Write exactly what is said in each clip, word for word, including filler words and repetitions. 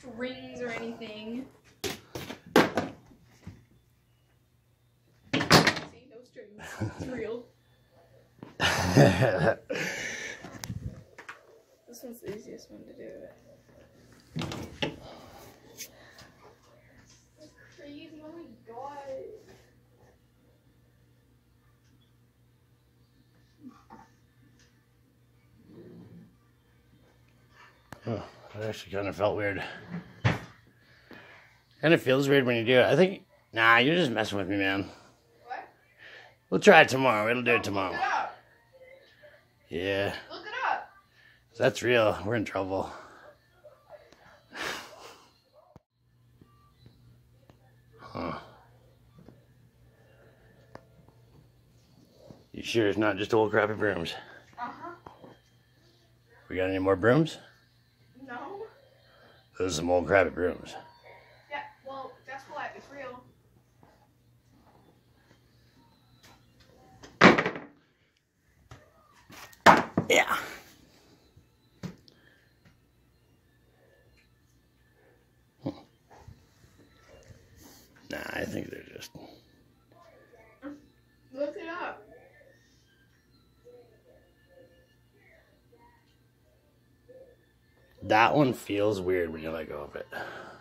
strings or anything. See, no strings. It's real. This one's the easiest one to do. That's crazy. Oh my god. Oh, that actually kind of felt weird. Kind of feels weird when you do it. I think, nah, you're just messing with me, man. What? We'll try it tomorrow. It'll do it tomorrow. Look it up. Yeah. Look it up. If that's real, we're in trouble. Huh. You sure it's not just old crappy brooms? Uh-huh. We got any more brooms? No. Those are some old crappy brooms. Yeah, well, guess what? It's real. Yeah. Hmm. Nah, I think they're just... Look it up. That one feels weird when you let go of it.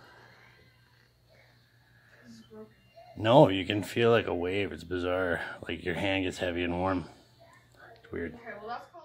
No, you can feel like a wave. It's bizarre. Like your hand gets heavy and warm. It's weird. Okay, well that's